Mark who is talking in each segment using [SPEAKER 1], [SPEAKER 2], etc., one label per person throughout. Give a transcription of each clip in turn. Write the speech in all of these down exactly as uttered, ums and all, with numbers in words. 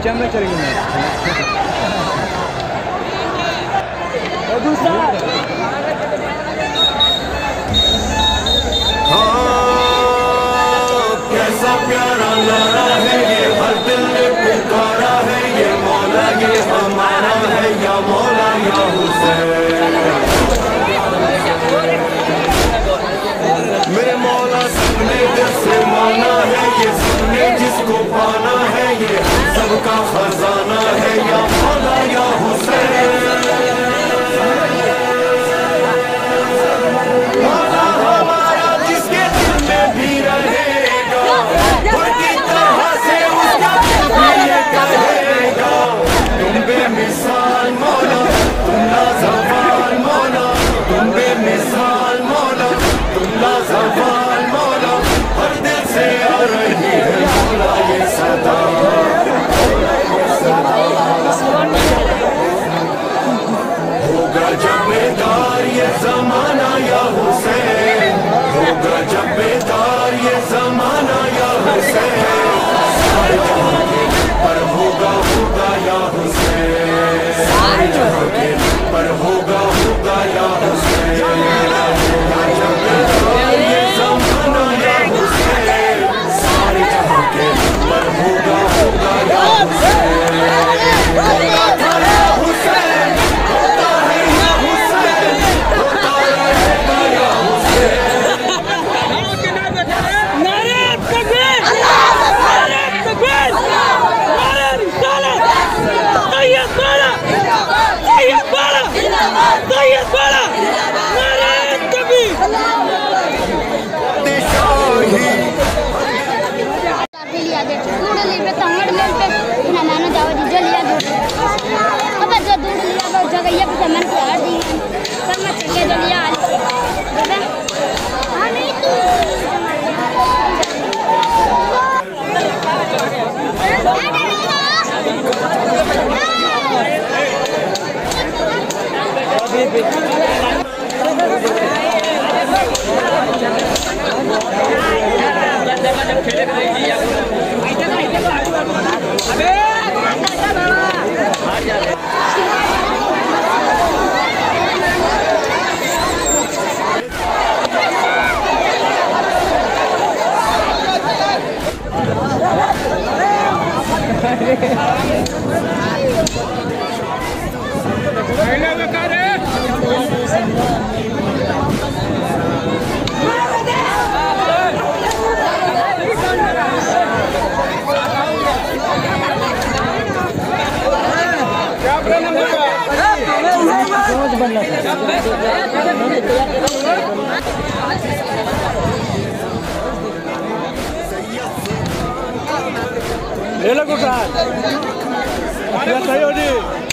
[SPEAKER 1] Kitchen में चलेंगे मैं दूसरा
[SPEAKER 2] कैसा प्यारा लारा है ये, हर दिल ने पुकारा है ये, मौला ये हमारा है या मौला या हुसैन। मेरे मौला सबने दिल से माना है ये, सबने जिसको पाना है ये, सबका खजाना है या मौला या हुसैन। मौला हमारा जिसके दिल में भी रहेगा, उनकी तरह से उसका दिल भी ये कहेगा, तुम बेमिसाल मौला, तुम लाजवाल मौला, तुम बेमिसाल मौला, तुम लाजवाल मौला, हर दिल से आ रही है मौला ये सदा। होगा जब बेदार ये जमाना या हुसैन, होगा जब बेदार ये जमाना या हुसैन, सारे जहां के पर होगा होगा या हुसैन, सारे जहां के पर होगा होगा या हुसैन। होगा जब बेदार ये जमाना या हुसैन, सारे जहां के पर होगा होगा या हुसैन। होता था या हुसैन, होता है या हुसैन, होता रहेगा या हुसैन।
[SPEAKER 3] नारे तकबीर, नारे तकबीर, नारे रिसालत, तैयब बाला, तैयब बाला, तैयब बाला, नारे तकबीर।
[SPEAKER 4] लिया दे दूध ली पे तंगड़ ले पे ना मानो जाओ जी लिया दो अब जो दूध लिया वो जगह ये पे मन को हार दी सब मत के जो लिया बाबा हां नहीं तू
[SPEAKER 1] ले लो कुछ सही हो जी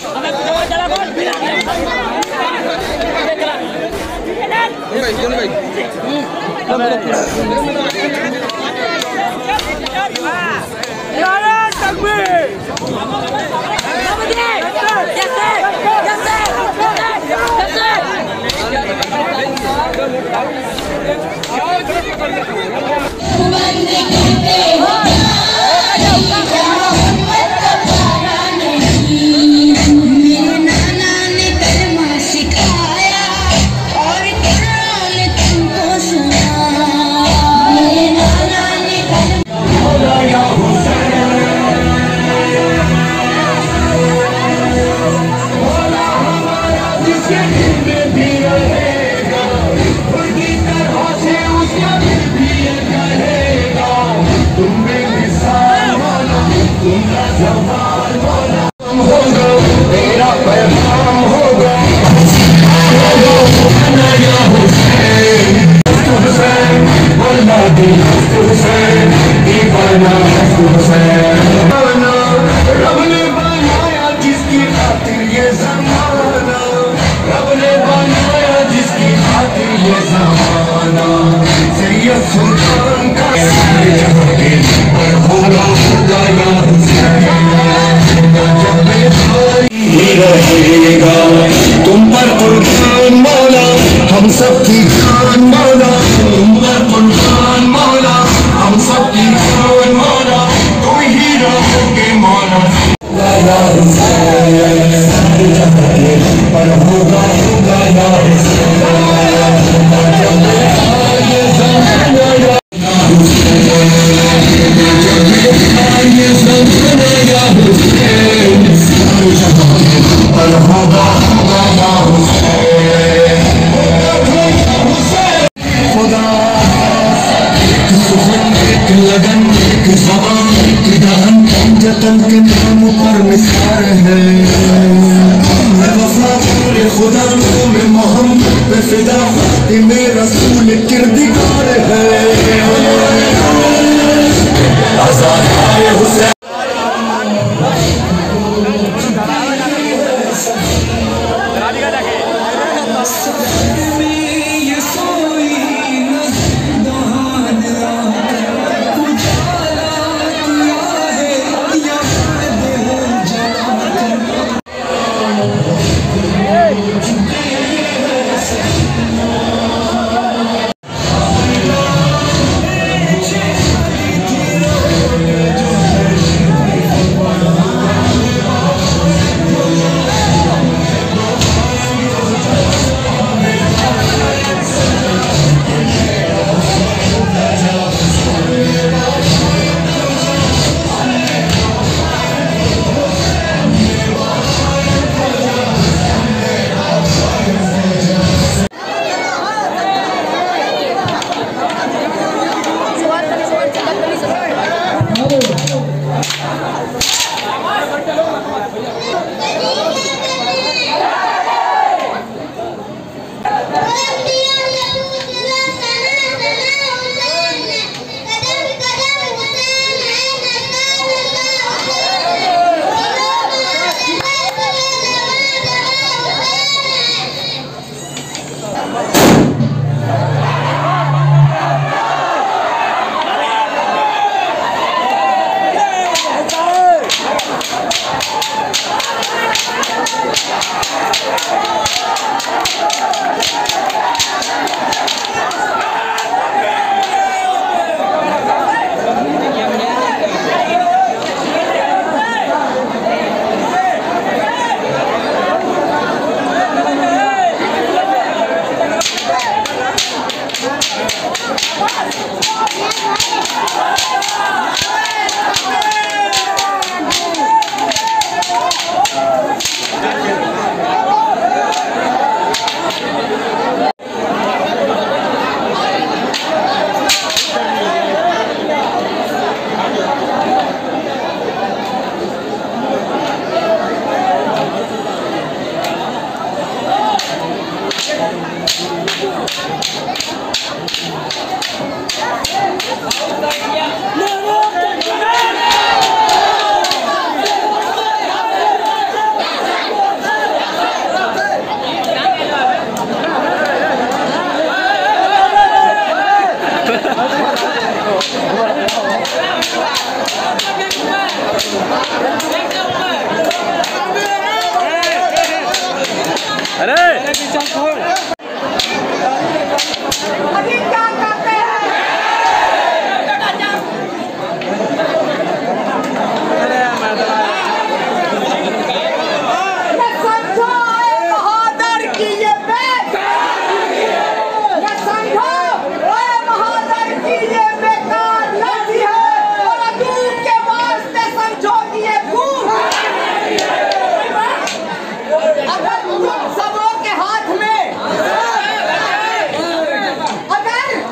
[SPEAKER 1] रहेगा तुम पर कुर्बान मौला, हम सब की जान मौला, तुम पर कुर्बान मौला, हम सब की जान मौला, तुम ही रहोगे मौला। और होगा होगा या हुसैन, होगा जब बेकार ये ज़माना या हुसैन, जब बेकार ये ज़माना या हुसैन, और होगा होगा या हुसैन, खुदा एक लगन एक ज़बान एक दहन जतन के नाम पर निसार है, मैं वफा पूरे खुदा में मोहम्मद पे फिदा में रसूल किरदिगार है, आज़ाद आए हुसैन।
[SPEAKER 5] सबों के हाथ में अगर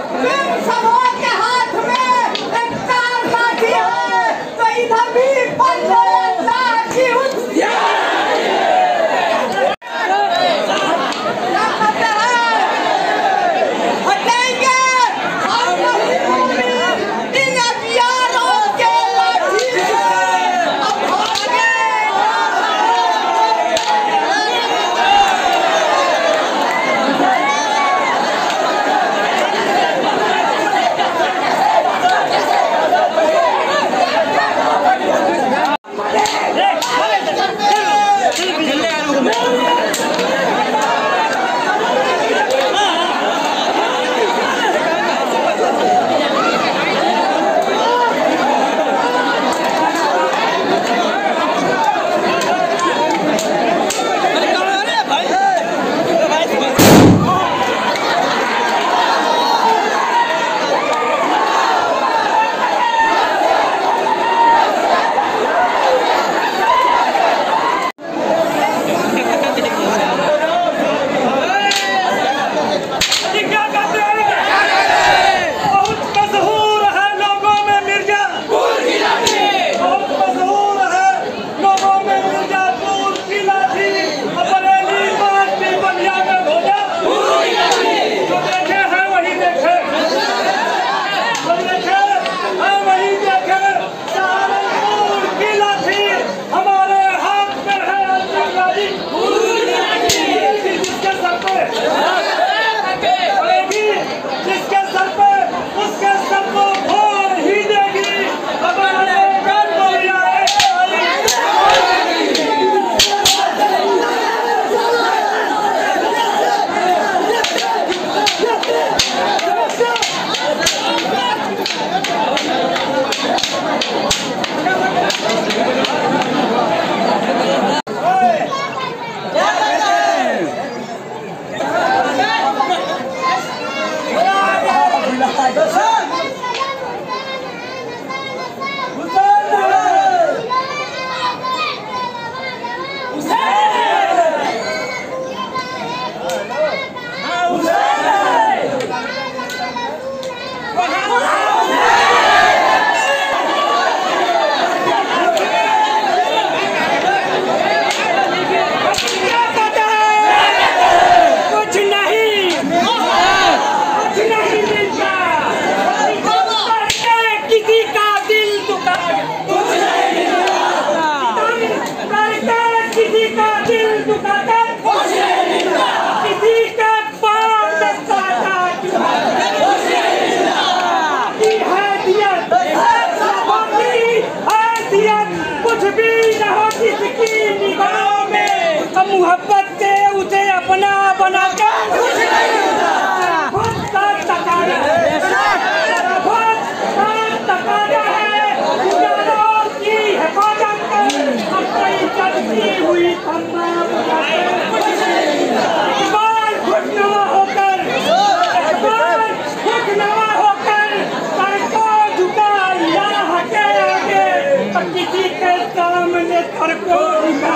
[SPEAKER 3] जिसके सर पे पड़ेगी, जिसके सर पे उसके सर को फोड़ ही देगी। अगर मोहब्बत के उसे अपना बना कर खुद का तकाना है, उजालों की हिफाजत कर अपनी चलती हुई इकबाल खुशनुमा होकर इकबाल खुशनुमा होकर सर को झुका अल्लाह के आगे, किसी के सामने सर को झुका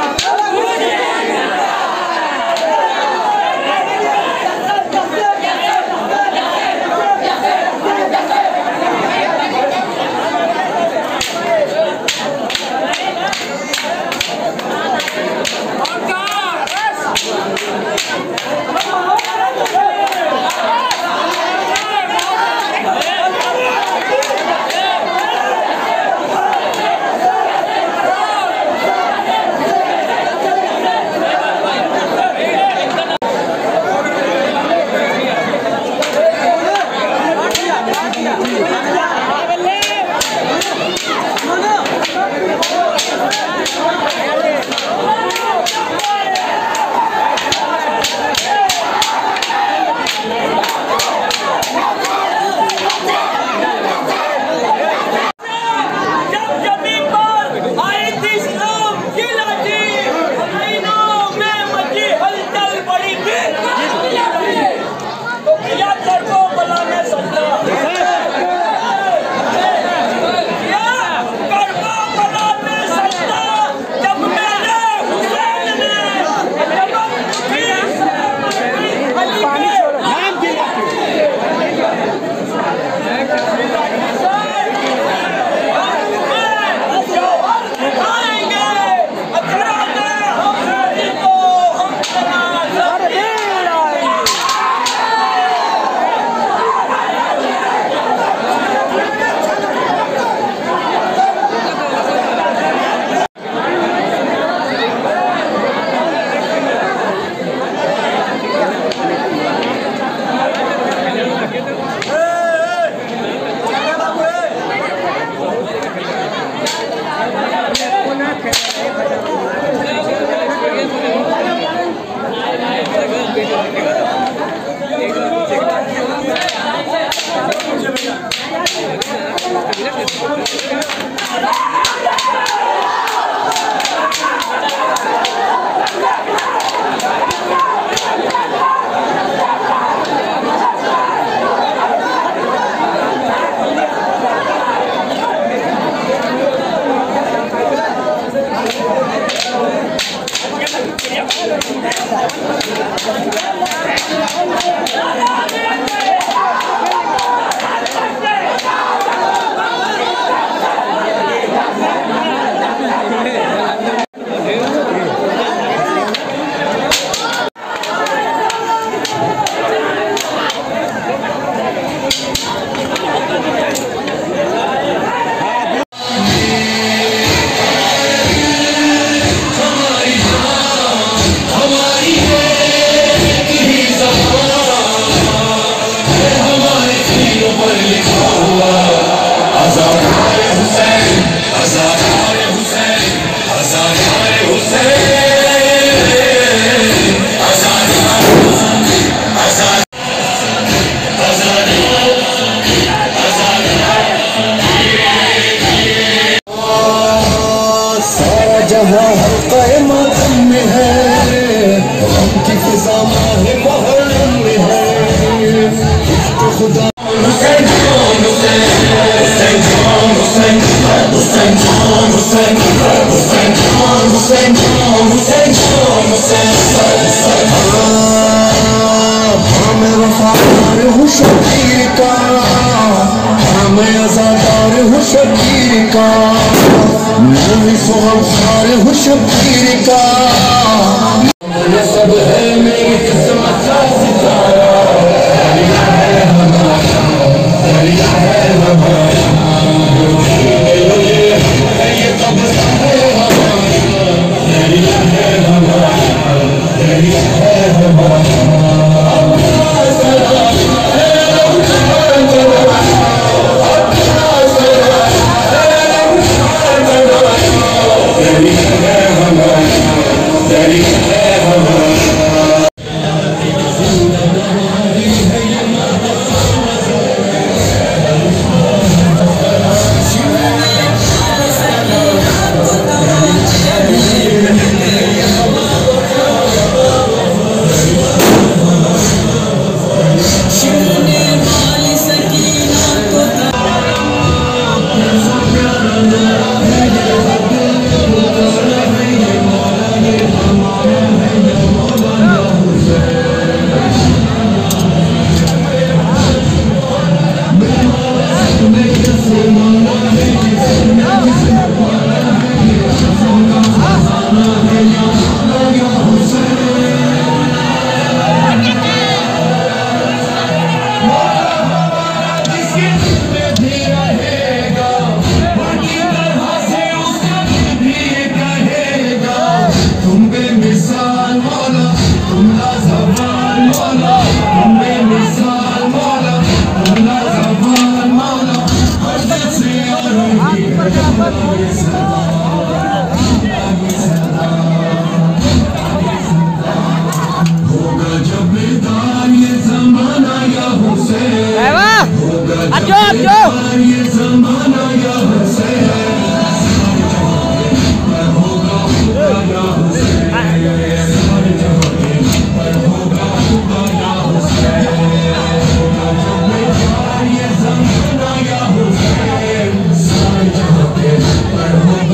[SPEAKER 1] Hussein John, Hussein, Hussein John, Hussein John, Hussein John, Hussein हाँ मैं वफादार हूँ शबीर का, हाँ मैं आज़ादार हूँ शबीर का, मैं सुगमखार हूँ शबीर का। ये सब है मेरी किस्मत का सितारा, दरिया है हमारा, दरिया है हमारा, ये सब है हमारा, दरिया है हमारा, दरिया है हमारा। पर होगा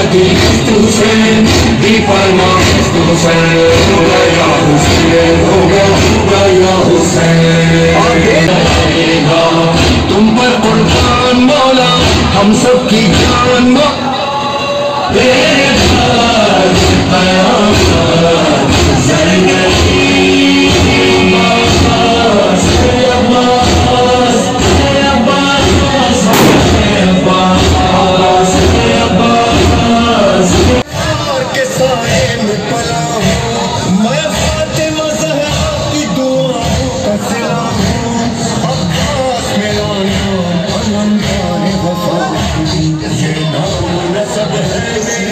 [SPEAKER 1] हुसैन दी फरमाइश हुसैन होगा या हुसैन होगा होगा या हुसैन आएगा तुम पर कुर्बान मौला हम सब की जान तेरे बाद क़यामत ज़रगरी अब्बास अब्बास अब्बास अब्बास अब्बास के साए में पला मैं फातिमा ज़हरा की दुआओं का सिला अब्बास मेरा नाम अलंकार वफा ये नाम नसब है मेरी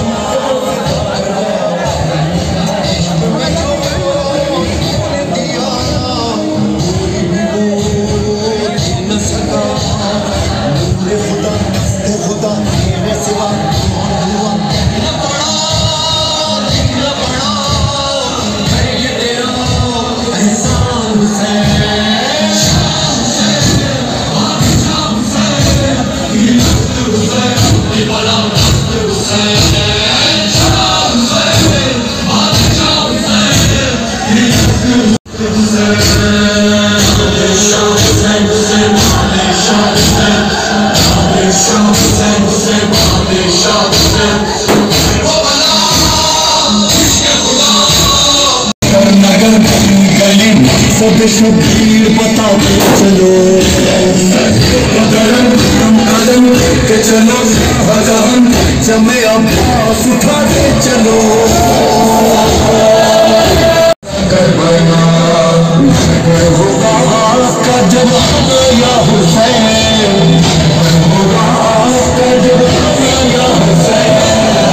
[SPEAKER 1] सब शबीर बताते चलो कदम कदम के चलो भगवान जमे अब्बास उठाते चलो करबला होगा आपका जवाब या हुसैन होगा आपका जवाब या हुसैन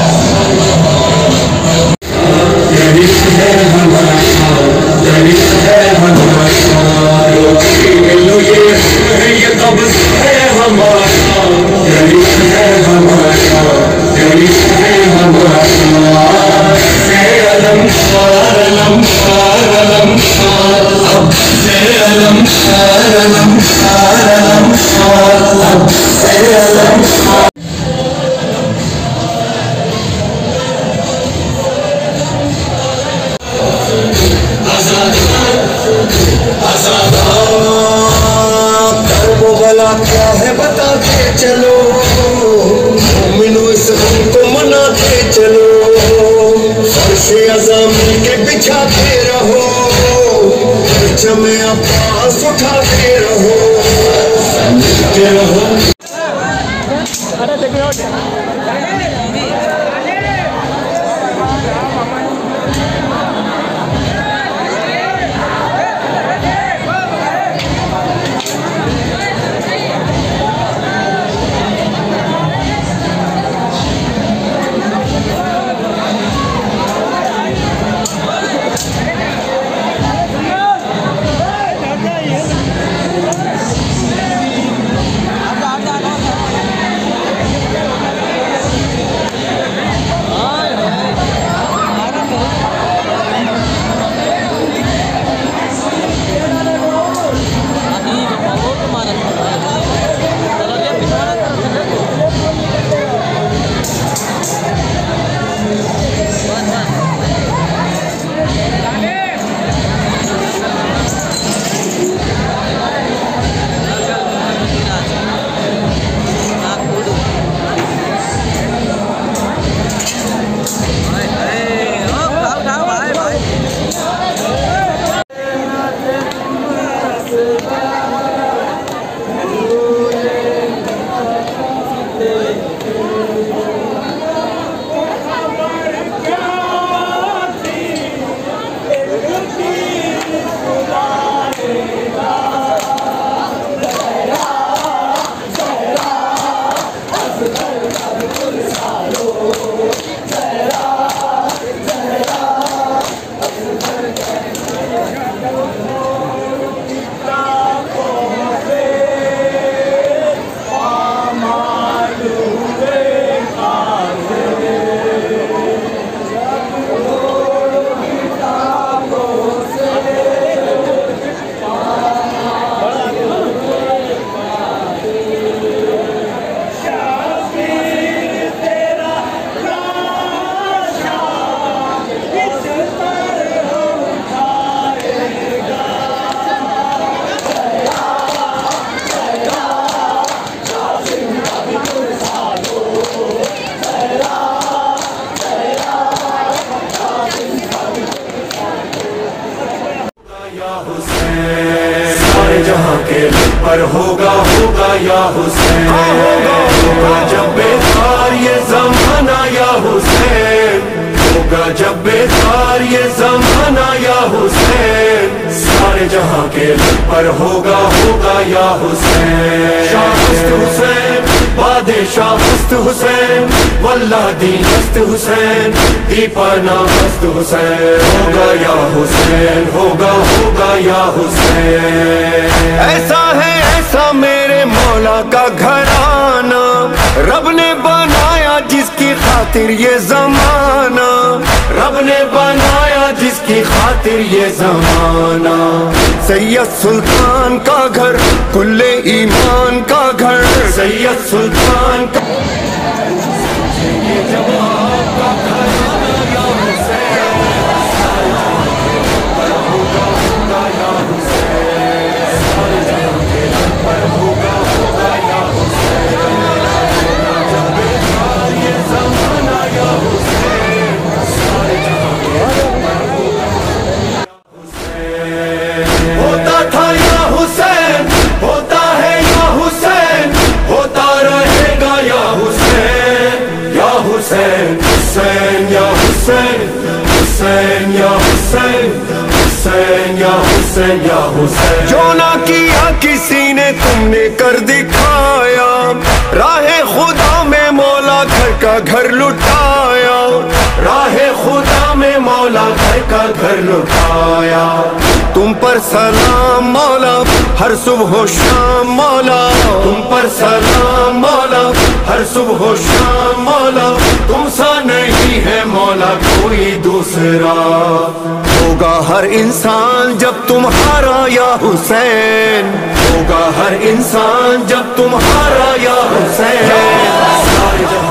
[SPEAKER 1] क्या है बताते चलो मोमिनो इस गम को मनाते चलो फर्शे अज़म के बिछाते रहो जमे अब्बास उठाते रहो के रहो
[SPEAKER 2] जहां के लब पर होगा होगा या हुसैन, होगा जब बेकार ये जमाना या हुसैन, होगा जब बेकार ये जमाना या हुसैन, सारे जहां के लब पर होगा होगा या हुसैन। शाहस्त हुसैन बादशाह हस्त हुसैन, वल्लाह दीन हस्त हुसैन, दीपाना हस्त हुसैन, होगा या हुसैन, होगा होगा या हुसैन। ऐसा है ऐसा मेरे मौला का घराना, रब ने बनाया जिसकी खातिर ये जमाना, रब ने बनाया जिसकी खातिर ये जमाना। सैयद सुल्तान का घर कुल्ले ईमान का घर, सैयद सुल्तान का ये जवाब का घराना या हुसैन, पर होगा होगा या हुसैन, सारे जहां के लब पर होगा होगा या हुसैन, जब बेकार ये जमाना या हुसैन, सारे जहां के लब पर होगा हुसैन। होता था या हुसैन, होता है या हुसैन, होता रहेगा या हुसैन, या हुसैन, हुसैन या हुसैन, हुसैन या हुसैन, हुसैन या हुसैन या हुसैन। जो ना किया किसी ने तुमने कर दिखाया, राहे खुदा में मौला घर का घर लुटाया, राहे खुदा में मौला घर का घर लुटाया। तुम पर सलाम मौला हर सुबह शाम मौला, तुम पर सलाम मौला हर सुबह शाम मौला, तुम सा नहीं है मौला कोई दूसरा। होगा हर इंसान जब तुम्हारा या हुसैन, होगा हर इंसान जब तुम्हारा या हुसैन, सारे जहां